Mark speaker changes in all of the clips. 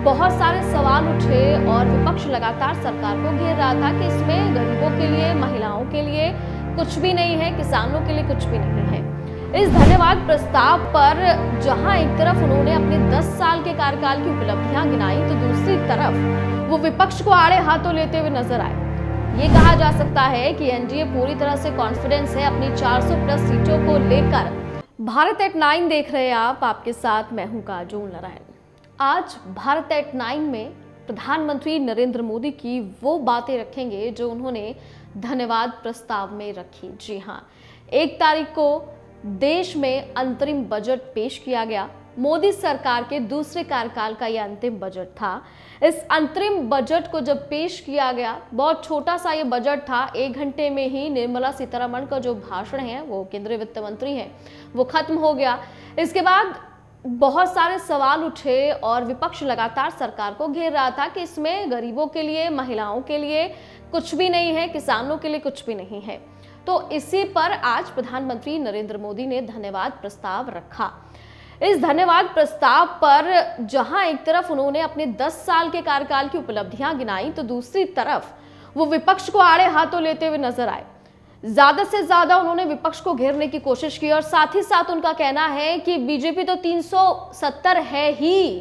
Speaker 1: बहुत सारे सवाल उठे और विपक्ष लगातार सरकार को घेर रहा था कि इसमें गरीबों के लिए, महिलाओं के लिए कुछ भी नहीं है, किसानों के लिए कुछ भी नहीं है। इस धन्यवाद प्रस्ताव पर जहां एक तरफ उन्होंने अपने 10 साल के कार्यकाल की उपलब्धियां गिनाई, तो दूसरी तरफ वो विपक्ष को आड़े हाथों लेते हुए नजर आए। ये कहा जा सकता है कि एनडीए पूरी तरह से कॉन्फिडेंस है अपनी 400 प्लस सीटों को लेकर। भारत एट 9 देख रहे हैं आप, आपके साथ मैं हूं काजोल नारायण। आज भारत एट 9 में प्रधानमंत्री नरेंद्र मोदी की वो बातें रखेंगे जो उन्होंने धन्यवाद प्रस्ताव में रखी। जी हाँ, 1 तारीख को देश में अंतरिम बजट पेश किया गया। मोदी सरकार के दूसरे कार्यकाल का यह अंतिम बजट था। इस अंतरिम बजट को जब पेश किया गया, बहुत छोटा सा ये बजट था। 1 घंटे में ही निर्मला सीतारमण का जो भाषण है, वो केंद्रीय वित्त मंत्री है, वो खत्म हो गया। इसके बाद बहुत सारे सवाल उठे और विपक्ष लगातार सरकार को घेर रहा था कि इसमें गरीबों के लिए, महिलाओं के लिए कुछ भी नहीं है, किसानों के लिए कुछ भी नहीं है। तो इसी पर आज प्रधानमंत्री नरेंद्र मोदी ने धन्यवाद प्रस्ताव रखा। इस धन्यवाद प्रस्ताव पर जहां एक तरफ उन्होंने अपने 10 साल के कार्यकाल की उपलब्धियां गिनाई, तो दूसरी तरफ वो विपक्ष को आड़े हाथों लेते हुए नजर आए। ज्यादा से ज्यादा उन्होंने विपक्ष को घेरने की कोशिश की और साथ ही साथ उनका कहना है कि बीजेपी तो 370 है ही,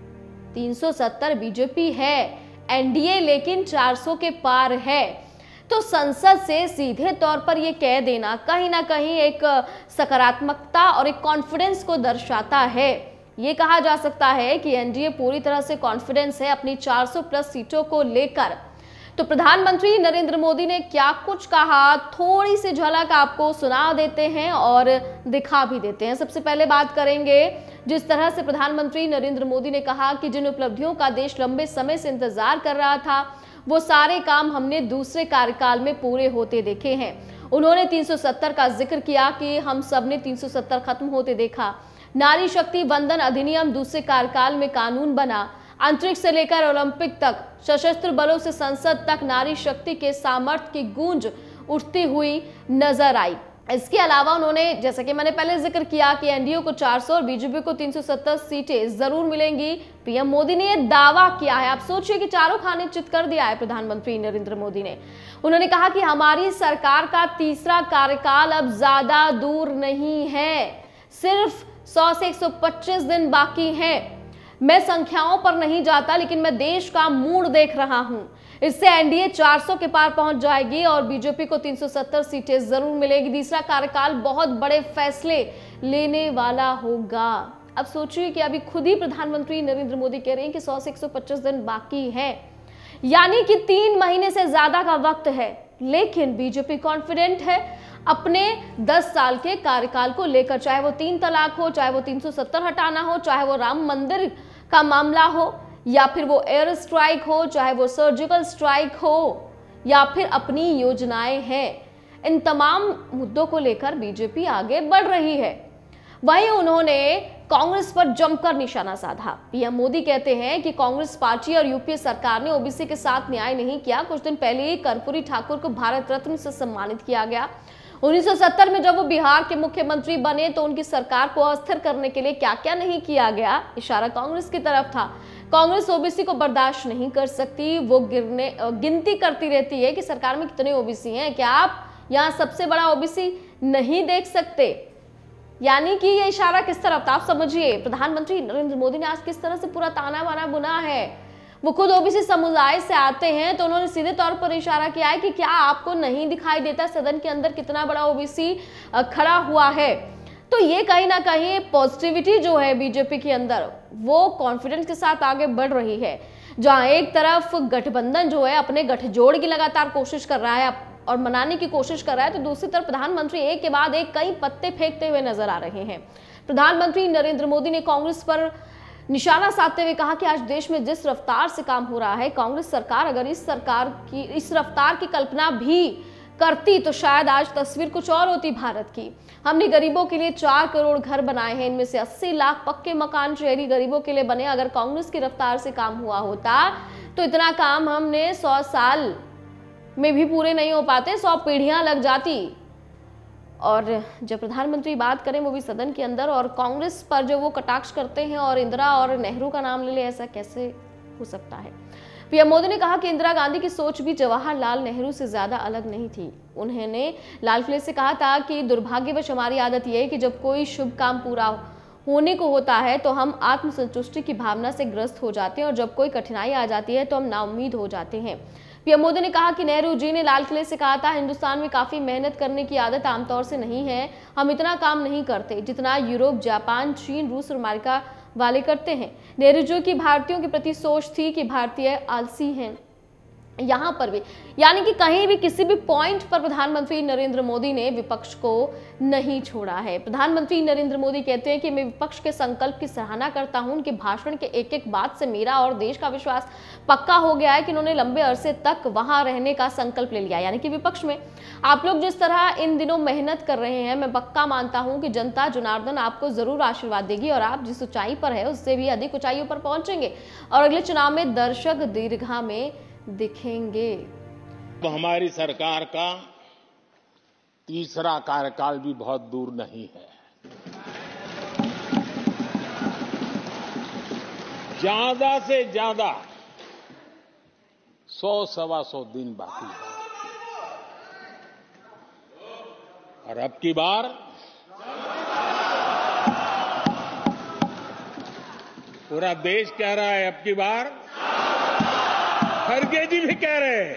Speaker 1: 370 बीजेपी है, एनडीए लेकिन 400 के पार है। तो संसद से सीधे तौर पर यह कह देना कहीं ना कहीं एक सकारात्मकता और एक कॉन्फिडेंस को दर्शाता है। ये कहा जा सकता है कि एनडीए पूरी तरह से कॉन्फिडेंस है अपनी 400 प्लस सीटों को लेकर। तो प्रधानमंत्री नरेंद्र मोदी ने क्या कुछ कहा, थोड़ी सी झलक आपको सुना देते हैं और दिखा भी देते हैं। सबसे पहले बात करेंगे जिस तरह से प्रधानमंत्री नरेंद्र मोदी ने कहा कि जिन उपलब्धियों का देश लंबे समय से इंतजार कर रहा था, वो सारे काम हमने दूसरे कार्यकाल में पूरे होते देखे हैं। उन्होंने 370 का जिक्र किया कि हम सब ने 370 खत्म होते देखा। नारी शक्ति वंदन अधिनियम दूसरे कार्यकाल में कानून बना। अंतरिक्ष से लेकर ओलंपिक तक, सशस्त्र बलों से संसद तक नारी शक्ति के सामर्थ्य की गूंज उठती हुई नजर आई। इसके अलावा उन्होंने, जैसा कि मैंने पहले जिक्र किया, कि एनडीए को 400 और बीजेपी को 370 सीटें जरूर मिलेंगी। पीएम मोदी ने यह दावा किया है। आप सोचिए कि चारों खाने चित कर दिया है प्रधानमंत्री नरेंद्र मोदी ने। उन्होंने कहा कि हमारी सरकार का तीसरा कार्यकाल अब ज्यादा दूर नहीं है, सिर्फ 100 से 125 दिन बाकी हैं। मैं संख्याओं पर नहीं जाता, लेकिन मैं देश का मूड देख रहा हूं। इससे एनडीए 400 के पार पहुंच जाएगी और बीजेपी को 370 सीटें जरूर मिलेगी। तीसरा कार्यकाल बहुत बड़े फैसले लेने वाला होगा। अब सोचिए कि अभी खुद ही प्रधानमंत्री नरेंद्र मोदी कह रहे हैं कि 100 से 125 दिन बाकी है, यानी कि 3 महीने से ज्यादा का वक्त है। लेकिन बीजेपी कॉन्फिडेंट है अपने 10 साल के कार्यकाल को लेकर, चाहे वो 3 तलाक हो, चाहे वो 370 हटाना हो, चाहे वो राम मंदिर का मामला हो, या फिर वो एयर स्ट्राइक हो, चाहे वो सर्जिकल स्ट्राइक हो, या फिर अपनी योजनाएं हैं। इन तमाम मुद्दों को लेकर बीजेपी आगे बढ़ रही है। वहीं उन्होंने कांग्रेस पर जमकर निशाना साधा। पीएम मोदी कहते हैं कि कांग्रेस पार्टी और यूपीए सरकार ने ओबीसी के साथ न्याय नहीं किया। कुछ दिन पहले ही कर्पूरी ठाकुर को भारत रत्न से सम्मानित किया गया। 1970 में जब वो बिहार के मुख्यमंत्री बने तो उनकी सरकार को अस्थिर करने के लिए क्या क्या नहीं किया गया, इशारा कांग्रेस की तरफ था। कांग्रेस ओबीसी को बर्दाश्त नहीं कर सकती। वो गिनती करती रहती है कि सरकार में कितने ओबीसी हैं, क्या आप यहाँ सबसे बड़ा ओबीसी नहीं देख सकते? यानी कि ये इशारा किस तरफ था, आप समझिए। प्रधानमंत्री नरेंद्र मोदी ने आज किस तरह से पूरा ताना बाना बुना है। वो खुद ओबीसी समुदाय से आते हैं, तो उन्होंने सीधे तौर पर इशारा किया है कि क्या आपको नहीं दिखाई देता सदन के अंदर कितना बड़ा ओबीसी खड़ा हुआ है। तो ये कहीं ना कहीं पॉजिटिविटी जो है बीजेपी के अंदर, वो कॉन्फिडेंस के साथ आगे बढ़ रही है। जहां एक तरफ गठबंधन जो है अपने गठजोड़ की लगातार कोशिश कर रहा है और मनाने की कोशिश कर रहा है, तो दूसरी तरफ प्रधानमंत्री एक के बाद एक कई पत्ते फेंकते हुए नजर आ रहे हैं। प्रधानमंत्री नरेंद्र मोदी ने कांग्रेस पर निशाना साधते हुए कहा कि आज देश में जिस रफ्तार से काम हो रहा है, कांग्रेस सरकार अगर इस रफ्तार की कल्पना भी करती तो शायद आज तस्वीर कुछ और होती भारत की। हमने गरीबों के लिए 4 करोड़ घर बनाए हैं, इनमें से 80 लाख पक्के मकान शहरी गरीबों के लिए बने। अगर कांग्रेस की रफ्तार से काम हुआ होता तो इतना काम हमने 100 साल में भी पूरे नहीं हो पाते, 100 पीढ़ियां लग जाती। और जब प्रधानमंत्री बात करें वो भी सदन के अंदर, और कांग्रेस पर जो वो कटाक्ष करते हैं और इंदिरा और नेहरू का नाम ले ले, ऐसा कैसे हो सकता है। पीएम मोदी ने कहा कि इंदिरा गांधी की सोच भी जवाहरलाल नेहरू से ज्यादा अलग नहीं थी। उन्होंने लाल किले से कहा था कि दुर्भाग्यवश हमारी आदत यह है कि जब कोई शुभ काम पूरा होने को होता है तो हम आत्मसंतुष्टि की भावना से ग्रस्त हो जाते हैं और जब कोई कठिनाई आ जाती है तो हम नाउम्मीद हो जाते हैं। पीएम मोदी ने कहा कि नेहरू जी ने लाल किले से कहा था, हिंदुस्तान में काफी मेहनत करने की आदत आमतौर से नहीं है। हम इतना काम नहीं करते जितना यूरोप, जापान, चीन, रूस और अमेरिका वाले करते हैं। नेहरू जी की भारतीयों के प्रति सोच थी कि भारतीय आलसी हैं। यहां पर भी यानी कि कहीं भी किसी भी पॉइंट पर प्रधानमंत्री नरेंद्र मोदी ने विपक्ष को नहीं छोड़ा है। प्रधानमंत्री नरेंद्र मोदी कहते हैं कि मैं विपक्ष के संकल्प की सराहना करता हूं। उनके भाषण के एक एक बात से मेरा और देश का विश्वास पक्का हो गया है कि उन्होंने लंबे अरसे तक वहां रहने का संकल्प ले लिया, यानी कि विपक्ष में। आप लोग जिस तरह इन दिनों मेहनत कर रहे हैं, मैं पक्का मानता हूं कि जनता जनार्दन आपको जरूर आशीर्वाद देगी और आप जिस ऊंचाई पर है उससे भी अधिक ऊंचाइयों पर पहुंचेंगे और अगले चुनाव में दर्शक दीर्घा में दिखेंगे।
Speaker 2: तो हमारी सरकार का तीसरा कार्यकाल भी बहुत दूर नहीं है। ज्यादा से ज्यादा 100-125 दिन बाकी है और अब की बार पूरा देश कह रहा है, अब की बार खड़गे जी भी कह रहे हैं।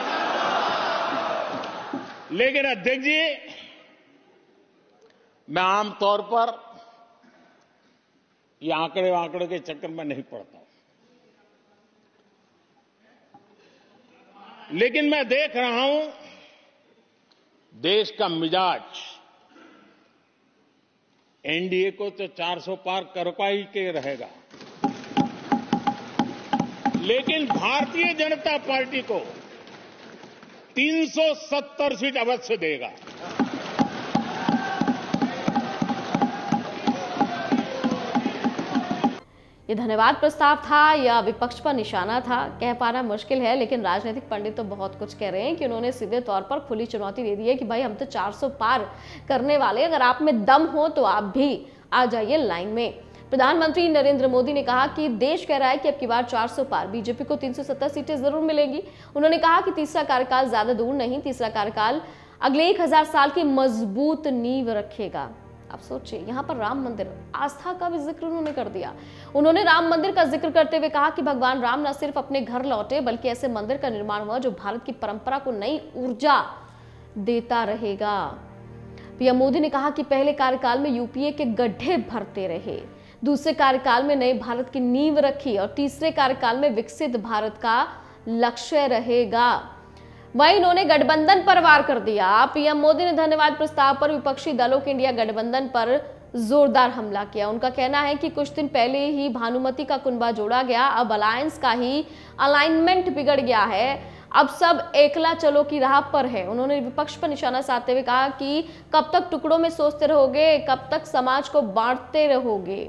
Speaker 2: लेकिन अध्यक्ष जी, मैं आमतौर पर ये आंकड़े के चक्कर में नहीं पड़ता, लेकिन मैं देख रहा हूं देश का मिजाज एनडीए को तो 400 पार कर पाई के रहेगा, लेकिन भारतीय जनता पार्टी को 370 सीट अवश्य देगा।
Speaker 1: ये धन्यवाद प्रस्ताव था या विपक्ष पर निशाना था, कह पाना मुश्किल है, लेकिन राजनीतिक पंडित तो बहुत कुछ कह रहे हैं कि उन्होंने सीधे तौर पर खुली चुनौती दे दी है कि भाई हम तो 400 पार करने वाले, अगर आप में दम हो तो आप भी आ जाइए लाइन में। प्रधानमंत्री नरेंद्र मोदी ने कहा कि देश कह रहा है कि अब की बार 400 पार, बीजेपी को 370 सीटें जरूर मिलेंगी। उन्होंने कहा कि तीसरा कार्यकाल ज्यादा दूर नहीं, तीसरा कार्यकाल अगले 1000 साल की मजबूत नींव रखेगा। आप सोचिए, यहाँ पर राम मंदिर, आस्था का भी जिक्र उन्होंने कर दिया। उन्होंने राम मंदिर का जिक्र करते हुए कहा कि भगवान राम न सिर्फ अपने घर लौटे बल्कि ऐसे मंदिर का निर्माण हुआ जो भारत की परंपरा को नई ऊर्जा देता रहेगा। पीएम मोदी ने कहा कि पहले कार्यकाल में यूपीए के गड्ढे भरते रहे, दूसरे कार्यकाल में नए भारत की नींव रखी और तीसरे कार्यकाल में विकसित भारत का लक्ष्य रहेगा। वहीं इन्होंने गठबंधन पर वार कर दिया। पीएम मोदी ने धन्यवाद प्रस्ताव पर विपक्षी दलों के इंडिया गठबंधन पर जोरदार हमला किया। उनका कहना है कि कुछ दिन पहले ही भानुमति का कुनबा जोड़ा गया, अब अलायंस का ही अलाइनमेंट बिगड़ गया है, अब सब एकला चलो की राह पर है। उन्होंने विपक्ष पर निशाना साधते हुए कहा कि कब तक टुकड़ों में सोचते रहोगे, कब तक समाज को बांटते रहोगे।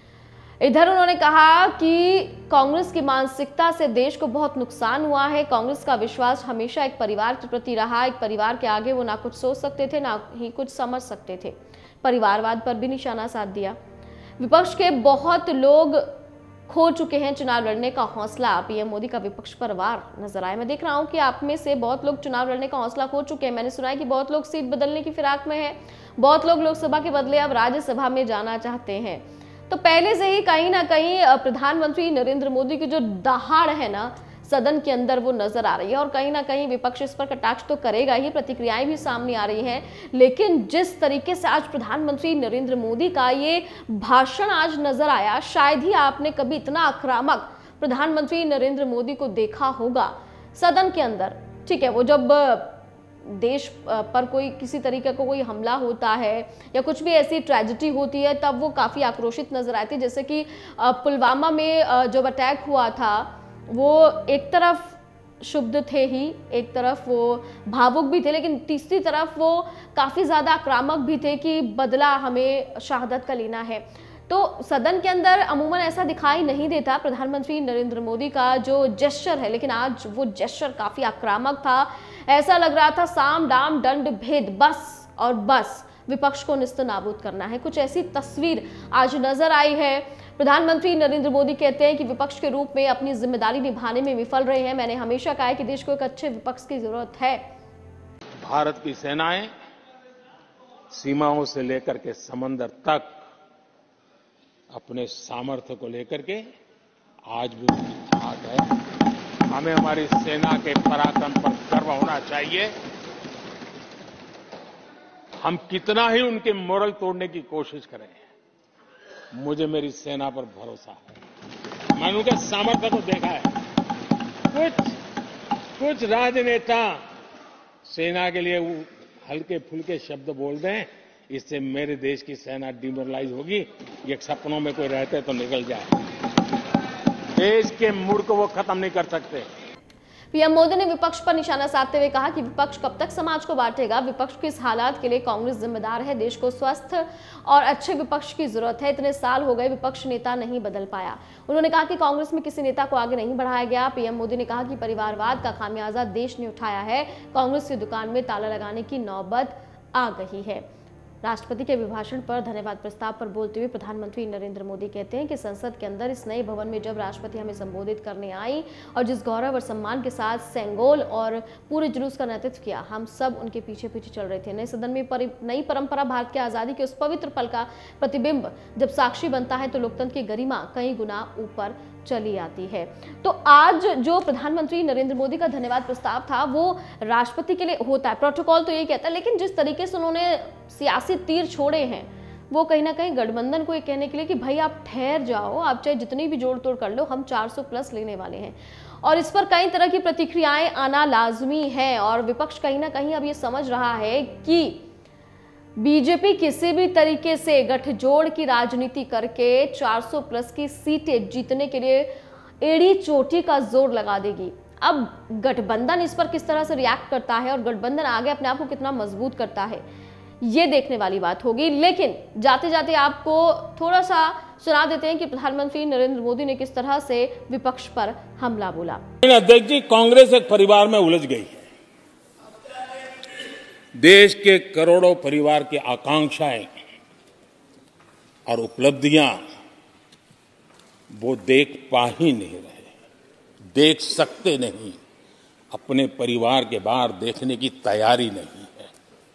Speaker 1: इधर उन्होंने कहा कि कांग्रेस की मानसिकता से देश को बहुत नुकसान हुआ है। कांग्रेस का विश्वास हमेशा एक परिवार के प्रति रहा, एक परिवार के आगे वो ना कुछ सोच सकते थे ना ही कुछ समझ सकते थे। परिवारवाद पर भी निशाना साध दिया। विपक्ष के बहुत लोग खो चुके हैं चुनाव लड़ने का हौसला, पीएम मोदी का विपक्ष पर वार नजर आया। मैं देख रहा हूं कि आप में से बहुत लोग चुनाव लड़ने का हौसला खो चुके हैं। मैंने सुना है कि बहुत लोग सीट बदलने की फिराक में हैं, बहुत लोग लोकसभा के बदले अब राज्यसभा में जाना चाहते हैं। तो पहले से ही कहीं ना कहीं प्रधानमंत्री नरेंद्र मोदी की जो दहाड़ है ना सदन के अंदर, वो नजर आ रही है और कहीं ना कहीं विपक्ष इस पर कटाक्ष तो करेगा ही, प्रतिक्रियाएं भी सामने आ रही हैं। लेकिन जिस तरीके से आज प्रधानमंत्री नरेंद्र मोदी का ये भाषण आज नजर आया, शायद ही आपने कभी इतना आक्रामक प्रधानमंत्री नरेंद्र मोदी को देखा होगा सदन के अंदर। ठीक है, वो जब देश पर कोई किसी तरीके का कोई हमला होता है या कुछ भी ऐसी ट्रेजेडी होती है तब वो काफ़ी आक्रोशित नजर आती है। जैसे कि पुलवामा में जब अटैक हुआ था, वो एक तरफ शुद्ध थे ही, एक तरफ वो भावुक भी थे, लेकिन तीसरी तरफ वो काफ़ी ज़्यादा आक्रामक भी थे कि बदला हमें शहादत का लेना है। तो सदन के अंदर अमूमन ऐसा दिखाई नहीं देता प्रधानमंत्री नरेंद्र मोदी का जो जेस्चर है, लेकिन आज वो जेस्चर काफ़ी आक्रामक था। ऐसा लग रहा था साम दाम दंड भेद, बस और बस विपक्ष को निस्त नाबूद करना है। कुछ ऐसी तस्वीर आज नजर आई है। प्रधानमंत्री नरेंद्र मोदी कहते हैं कि विपक्ष के रूप में अपनी जिम्मेदारी निभाने में विफल रहे हैं। मैंने हमेशा कहा है कि देश को एक अच्छे विपक्ष की जरूरत है।
Speaker 2: भारत की सेनाएं सीमाओं से लेकर के समंदर तक अपने सामर्थ्य को लेकर के आज भी उनकी ठाक है। हमें हमारी सेना के पराक्रम पर गर्व होना चाहिए। हम कितना ही उनके मोरल तोड़ने की कोशिश करें, मुझे मेरी सेना पर भरोसा है। मैंने उनके सामर्थ्य को देखा है। कुछ राजनेता सेना के लिए हल्के फुल्के शब्द बोल दें, इससे मेरे देश की सेना डिमोरलाइज होगी। ये सपनों में कोई रहते तो निकल जाए। देश के मूड को वो खत्म नहीं कर सकते।
Speaker 1: पीएम मोदी ने विपक्ष पर निशाना साधते हुए कहा कि विपक्ष कब तक समाज को बांटेगा। विपक्ष के इस हालात के लिए कांग्रेस जिम्मेदार है। देश को स्वस्थ और अच्छे विपक्ष की जरूरत है। इतने साल हो गए विपक्ष नेता नहीं बदल पाया। उन्होंने कहा कि कांग्रेस में किसी नेता को आगे नहीं बढ़ाया गया। पीएम मोदी ने कहा कि परिवारवाद का खामियाजा देश ने उठाया है। कांग्रेस की दुकान में ताला लगाने की नौबत आ गई है। राष्ट्रपति के अभिभाषण पर धन्यवाद प्रस्ताव पर बोलते हुए प्रधानमंत्री नरेंद्र मोदी कहते हैं कि संसद के अंदर इस नए भवन में जब राष्ट्रपति हमें संबोधित करने आई और जिस गौरव और सम्मान के साथ सेंगोल और पूरे जुलूस का नेतृत्व किया, हम सब उनके पीछे पीछे चल रहे थे। नए सदन में नई परंपरा भारत की आजादी के उस पवित्र पल का प्रतिबिंब जब साक्षी बनता है तो लोकतंत्र की गरिमा कई गुना ऊपर चली आती है। तो आज जो प्रधानमंत्री नरेंद्र मोदी का धन्यवाद प्रस्ताव था वो राष्ट्रपति के लिए होता है, प्रोटोकॉल तो यही कहता है, लेकिन जिस तरीके से उन्होंने सियासी तीर छोड़े हैं वो कहीं ना कहीं गठबंधन को ये कहने के लिए कि भाई आप ठहर जाओ, आप चाहे जितनी भी जोड़ तोड़ कर लो, हम 400 प्लस लेने वाले हैं। और इस पर कई तरह की प्रतिक्रियाएं आना लाजमी है और विपक्ष कहीं ना कहीं अब ये समझ रहा है कि बीजेपी किसी भी तरीके से गठजोड़ की राजनीति करके 400 प्लस की सीटें जीतने के लिए एड़ी चोटी का जोर लगा देगी। अब गठबंधन इस पर किस तरह से रिएक्ट करता है और गठबंधन आगे अपने आप को कितना मजबूत करता है, ये देखने वाली बात होगी। लेकिन जाते जाते आपको थोड़ा सा सुना देते हैं कि प्रधानमंत्री नरेंद्र मोदी ने किस तरह से विपक्ष पर हमला बोला।
Speaker 2: अध्यक्ष जी, कांग्रेस एक परिवार में उलझ गई है। देश के करोड़ों परिवार की आकांक्षाएं और उपलब्धियां वो देख पा ही नहीं रहे, देख सकते नहीं, अपने परिवार के बाहर देखने की तैयारी नहीं है।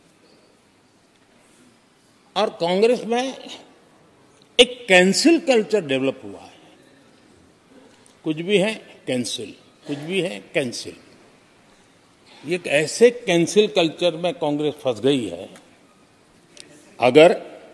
Speaker 2: और कांग्रेस में एक कैंसिल कल्चर डेवलप हुआ है। कुछ भी है कैंसिल, कुछ भी है कैंसिल। एक ऐसे कैंसिल कल्चर में कांग्रेस फंस गई है। अगर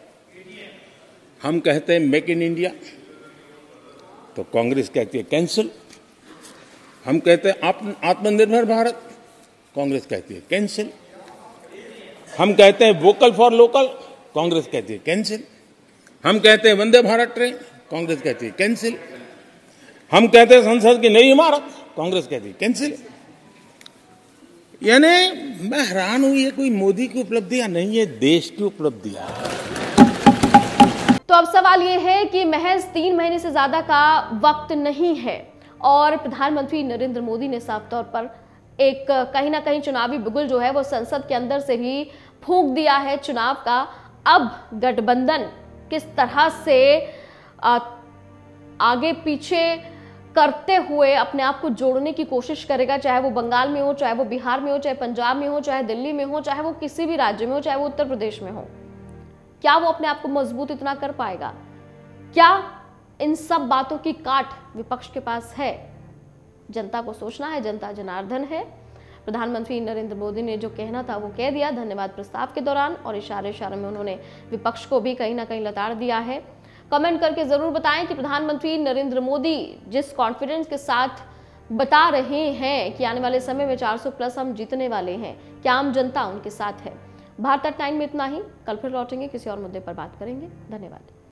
Speaker 2: हम कहते हैं मेक इन इंडिया तो कांग्रेस कहती है कैंसिल। हम कहते हैं आत्मनिर्भर भारत, कांग्रेस कहती है कैंसिल। हम कहते हैं वोकल फॉर लोकल, कांग्रेस कहती है कैंसिल। हम कहते हैं वंदे भारत ट्रेन, कांग्रेस कहती है कैंसिल। हम कहते हैं संसद की नई इमारत, कांग्रेस कहती है कैंसिल। यानी मैं हैरान हूं, ये कोई मोदी की उपलब्धियां नहीं है, देश की उपलब्धियां।
Speaker 1: तो अब सवाल ये है कि महज 3 महीने से ज्यादा का वक्त नहीं है और प्रधानमंत्री नरेंद्र मोदी ने साफ तौर पर एक कहीं ना कहीं चुनावी बिगुल जो है वो संसद के अंदर से ही फूंक दिया है चुनाव का। अब गठबंधन किस तरह से आगे पीछे करते हुए अपने आप को जोड़ने की कोशिश करेगा, चाहे वो बंगाल में हो, चाहे वो बिहार में हो, चाहे पंजाब में हो, चाहे दिल्ली में हो, चाहे वो किसी भी राज्य में हो, चाहे वो उत्तर प्रदेश में हो, क्या वो अपने आप को मजबूत इतना कर पाएगा? क्या इन सब बातों की काट विपक्ष के पास है? जनता को सोचना है, जनता जनार्दन है। प्रधानमंत्री नरेंद्र मोदी ने जो कहना था वो कह दिया धन्यवाद प्रस्ताव के दौरान और इशारे में उन्होंने विपक्ष को भी कहीं ना कहीं लताड़ दिया है। कमेंट करके जरूर बताएं कि प्रधानमंत्री नरेंद्र मोदी जिस कॉन्फिडेंस के साथ बता रहे हैं कि आने वाले समय में 400 प्लस हम जीतने वाले हैं, क्या आम जनता उनके साथ है? भारत टाइम में इतना ही। कल फिर लौटेंगे, किसी और मुद्दे पर बात करेंगे। धन्यवाद।